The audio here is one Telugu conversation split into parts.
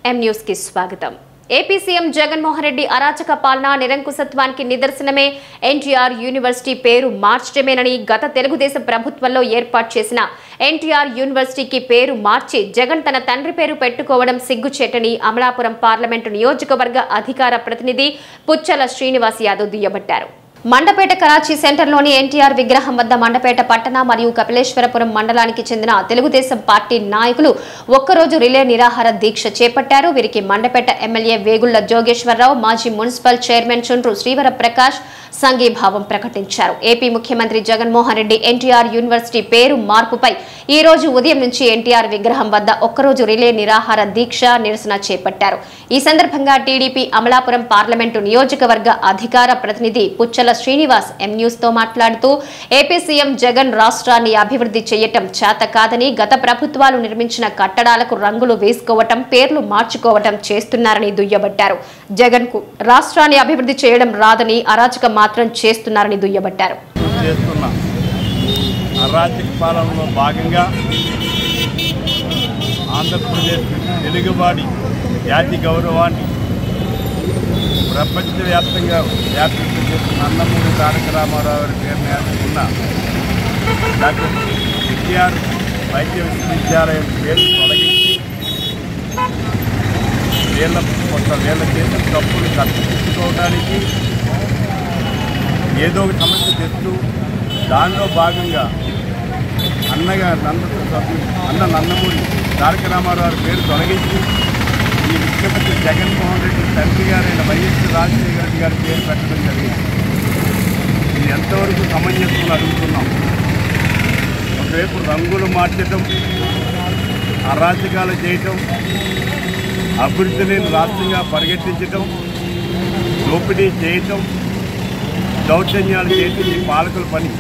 ఎం న్యూస్ కి స్వాగతం। ఏపీ సీఎం జగన్మోహన్ రెడ్డి అరాచక పాలన నిరంకుశత్వానికి నిదర్శనమే ఎన్టీఆర్ యూనివర్సిటీ పేరు మార్చడమేనని గత తెలుగుదేశం ప్రభుత్వంలో ఏర్పాటు చేసిన ఎన్టీఆర్ యూనివర్సిటీకి పేరు మార్చి జగన్ తన తండ్రి పేరు పెట్టుకోవడం సిగ్గుచేటని అమలాపురం పార్లమెంటు నియోజకవర్గ అధికార ప్రతినిధి పుచ్చల శ్రీనివాస్ యాదవ్ దుయ్యబట్టారు। మండపేట కరాచీ సెంటర్లోని ఎన్టీఆర్ విగ్రహం వద్ద మండపేట పట్టణ మరియు కపిలేశ్వరపురం మండలానికి చెందిన తెలుగుదేశం పార్టీ నాయకులు ఒక్కరోజు రిలే నిరాహార దీక్ష చేపట్టారు। వీరికి మండపేట ఎమ్మెల్యే వేగుళ్ల జోగేశ్వరరావు, మాజీ మున్సిపల్ చైర్మన్ చుండ్రు శ్రీవర ప్రకాష్ సంఘీభావం ప్రకటించారు। ఏపీ ముఖ్యమంత్రి జగన్మోహన్ రెడ్డి ఎన్టీఆర్ యూనివర్సిటీ పేరు మార్పుపై ఈ రోజు ఉదయం నుంచి ఎన్టీఆర్ విగ్రహం వద్ద ఒక్కరోజు రిలే నిరాహార దీక్ష నిరసన చేపట్టారు। ఈ సందర్భంగా టీడీపీ అమలాపురం పార్లమెంటు నియోజకవర్గ అధికార ప్రతినిధి పుచ్చల శ్రీనివాస్ ఎం న్యూస్ తో మాట్లాడుతూ ఏపీ సీఎం జగన్ రాష్ట్రాన్ని అభివృద్ధి చేయటం చేత కాదని గత ప్రభుత్వాలు నిర్మించిన కట్టడాలకు రంగులు వేసుకోవటం, పేర్లు మార్చుకోవటం చేస్తున్నారని దుయ్యబట్టారు। జగన్ కు రాష్ట్రాన్ని అభివృద్ధి చేయడం రాదని అరాచకం మాత్రం చేస్తున్నారని దుయ్యబట్టారు। అరాచక పాలనలో భాగంగా ఆంధ్రప్రదేశ్ తెలుగువాడి జాతి గౌరవాన్ని ప్రపంచవ్యాప్తంగా వ్యాప్తి చేసిన నందమూరి తారక రామారావు గారి పేరును ఉన్న డాక్టర్ ఎన్టీఆర్ వైద్య విశ్వవిద్యాలయం పేరు తొలగించి వీళ్ళ చేసిన తప్పులు కప్పించుకోవడానికి ఏదో ఒక సమస్య తెస్తూ దానిలో భాగంగా అన్న నందమూరి తారక రామారావు పేరు తొలగించి ఈ ముఖ్యమంత్రి జగన్మోహన్ రెడ్డి తండ్రి గారైన వైఎస్ రాజశేఖర రెడ్డి గారి పేరు పెట్టడం జరిగింది। ఇది ఎంతవరకు సమంజసం అడుగుతున్నాం। ఒకవైపు రంగులు మార్చడం, అరాచకాలు చేయటం, అభివృద్ధిని రాష్ట్రంగా పరిగెట్టించటం, దోపిడీ చేయటం, దౌర్జన్యాలు చేయటం ఈ పాలకుల పని।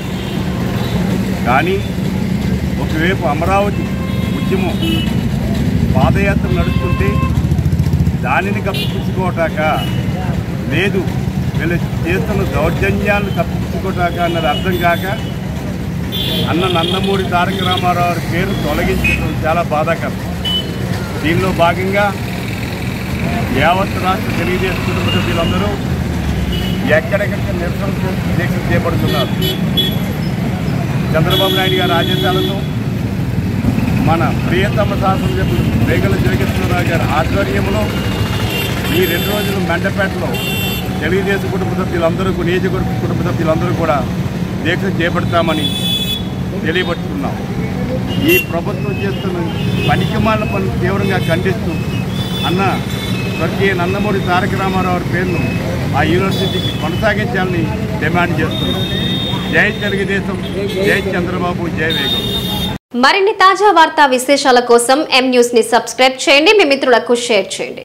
కానీ ఒకవైపు అమరావతి ఉద్యమం పాదయాత్ర నడుస్తుంటే దానిని కప్పించుకోటాక లేదు, వీళ్ళు చేస్తున్న దౌర్జన్యాలను కప్పించుకోటాక అన్నది అర్థం కాక అన్న నందమూరి తారక రామారావు పేరు తొలగించడం చాలా బాధాకరం। దీనిలో భాగంగా యావత్ రాష్ట్ర తెలుగుదేశం కుటుంబ సభ్యులందరూ ఎక్కడెక్కడ నిరసన దీక్ష చేపడుతున్నారు। చంద్రబాబు నాయుడు గారి ఆదేశాలతో మన ప్రియతమ శాసనసభ్యులు వేగుళ్ల జోగేశ్వరరావు గారి ఆధ్వర్యంలో ఈ 2 రోజులు మండపేటలో తెలుగుదేశం కుటుంబ సభ్యులందరూ, నియోజకవర్గ కుటుంబ సభ్యులందరూ కూడా దీక్ష చేపడతామని తెలియపరుచుకున్నాం। ఈ ప్రభుత్వం చేస్తున్న పనికిమాలిన పనులు తీవ్రంగా ఖండిస్తూ అన్న స్వర్గీయ నందమూరి తారక రామారావు పేరును ఆ యూనివర్సిటీకి కొనసాగించాలని డిమాండ్ చేస్తున్నాం। జై తెలుగుదేశం, జై చంద్రబాబు, జై వేగం। మరిన్ని తాజా వార్తా విశేషాల కోసం ఎం న్యూస్ ని సబ్స్క్రైబ్ చేయండి, మీ మిత్రులకు షేర్ చేయండి।